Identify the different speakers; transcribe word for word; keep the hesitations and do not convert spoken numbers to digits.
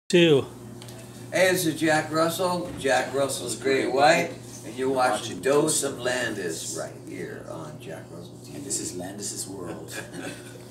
Speaker 1: Two.
Speaker 2: Hey, this is Jack Russell, Jack Russell's Great White, and you're watching Dose of Landis right here on Jack Russell T V.
Speaker 3: And this is Landis's World.